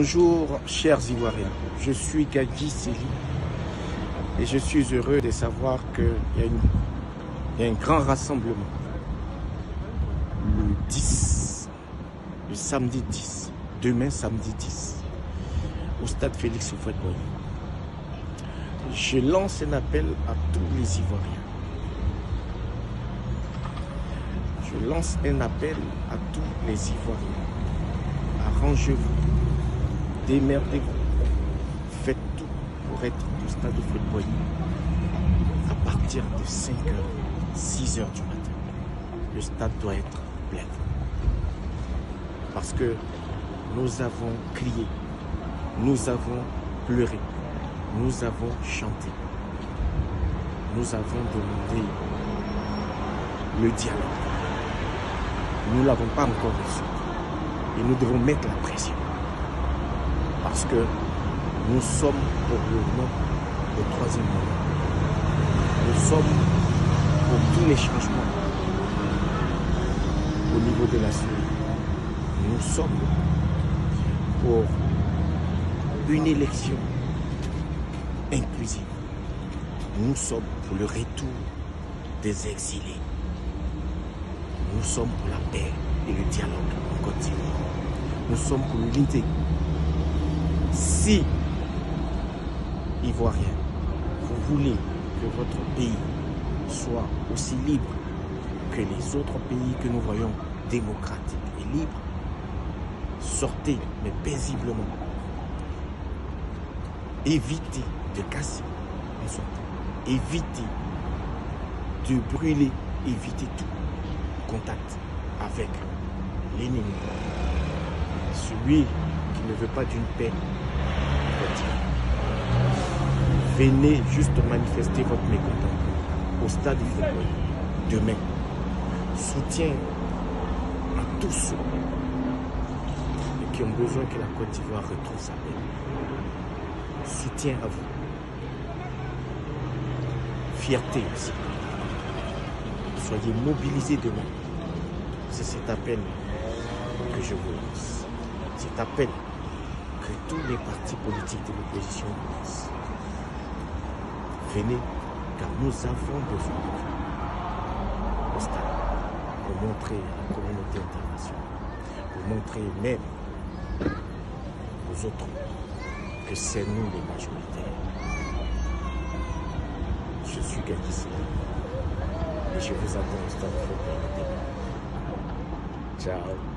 Bonjour chers Ivoiriens, je suis Gadji Seli et je suis heureux de savoir qu'il y a un grand rassemblement le samedi 10, demain samedi 10, au stade Félix Houphouët-Boigny. Je lance un appel à tous les Ivoiriens. Je lance un appel à tous les Ivoiriens. Arrangez-vous, démerdez-vous, faites tout pour être au stade Houphouët-Boigny à partir de 5h, 6h du matin. Le stade doit être plein. Parce que nous avons crié, nous avons pleuré, nous avons chanté, nous avons demandé le dialogue. Nous ne l'avons pas encore reçu. Et nous devons mettre la pression. Parce que nous sommes pour le moment au troisième moment. Nous sommes pour tous les changements au niveau de la Syrie. Nous sommes pour une élection inclusive. Nous sommes pour le retour des exilés. Nous sommes pour la paix et le dialogue en Côte d'Ivoire. Nous sommes pour l'unité. Si, Ivoiriens, vous voulez que votre pays soit aussi libre que les autres pays que nous voyons démocratiques et libres, sortez, mais paisiblement. Évitez de casser en sortant. Évitez de brûler. Évitez tout contact avec l'ennemi. Celui qui ne veut pas d'une paix. Venez juste manifester votre mécontentement au stade du football demain. Soutien à tous ceux qui ont besoin que la Côte d'Ivoire retrouve sa paix. Soutien à vous. Fierté aussi. Soyez mobilisés demain. C'est cet appel que je vous lance. Cet appel que tous les partis politiques de l'opposition lancent. Venez, car nous avons besoin de vous au stade pour montrer à la communauté internationale, pour montrer même aux autres que c'est nous les majoritaires. Je suis Gadji Seli et je vous attends au stade Houphouët-Boigny. Ciao.